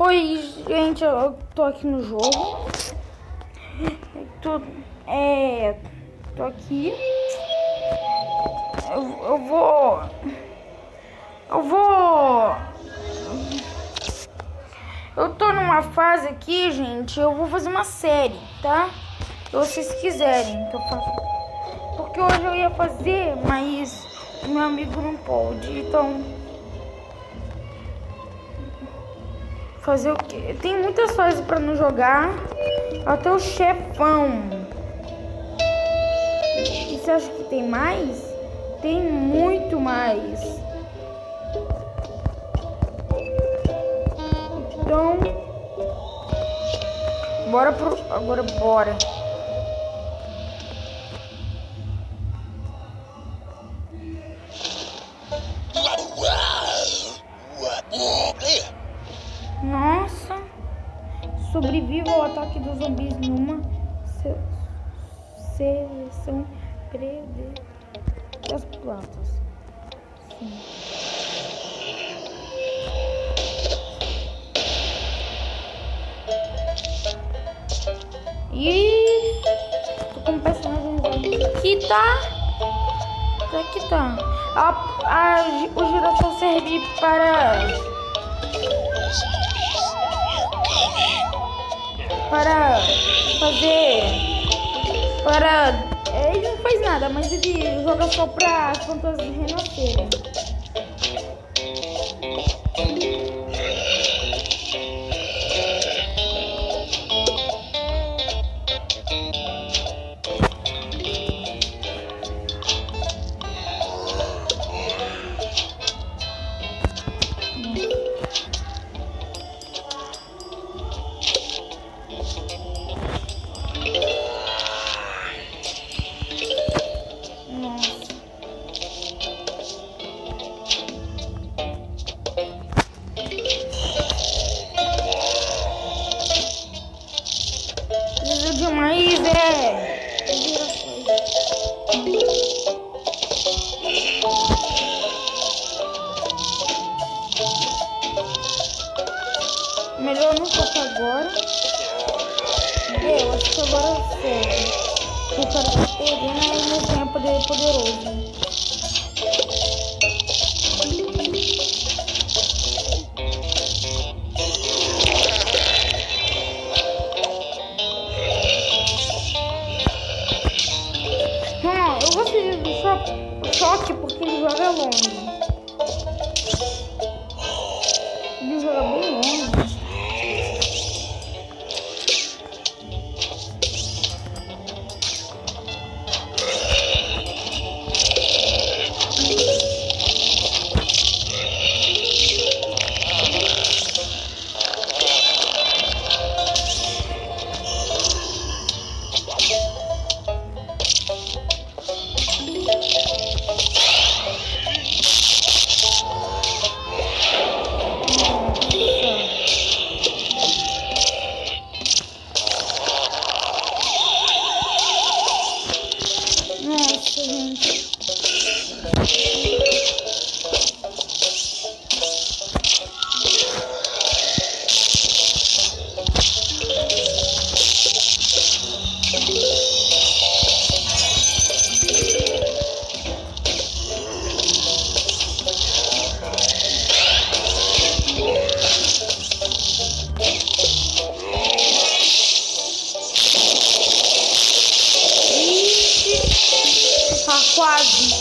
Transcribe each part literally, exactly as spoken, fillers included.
Oi, gente, eu tô aqui no jogo. Tô, é, tô aqui. Eu, eu vou... Eu vou... Eu tô numa fase aqui, gente. Eu vou fazer uma série, tá? Se vocês quiserem que eu faça. Porque hoje eu ia fazer, mas meu amigo não pode. Então... Fazer o quê? Tem muitas fases pra não jogar. Até o chefão. E você acha que tem mais? Tem muito mais. Então... Bora pro... Agora bora. Nossa. Sobreviva ao ataque dos zumbis numa se seleção prevê das plantas. Sim. E tô com um personagem aqui, tá? Aqui tá. A, a, o girassol serve para para fazer para ele não faz nada, mas ele joga só para as plantas renascerem. Demais, é. Melhor não tocar agora. Eu acho que agora serve. Eu quero perder, mas ao mesmo tempo poder poderoso. Choque porque ele joga longe. Ele joga bem longe. Quase.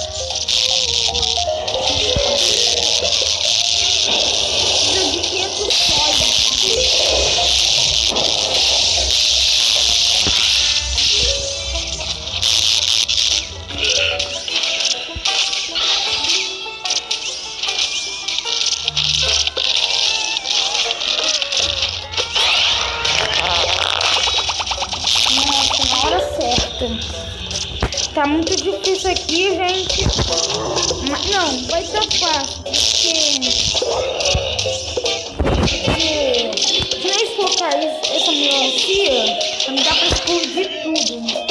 Precisa de quinhentos sóis. Nossa, na hora certa. Tá muito difícil aqui, gente. Mas não, vai ser fácil. Porque... Porque... Se eu colocar essa melancia, não dá pra explodir tudo.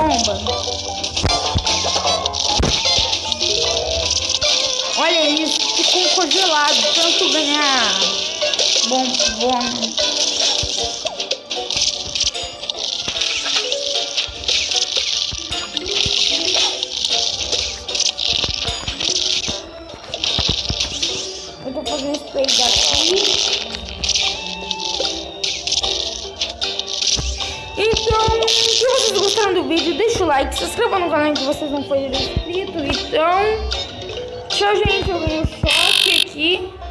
bomba. Olha isso, ficou congelado. Tanto ganhar bom, bom. Eu tô fazendo spray daqui. Então, se vocês gostaram do vídeo, deixa o like, se inscreva no canal que vocês não forem inscritos. Então, tchau, gente. Eu ganhei o choque aqui.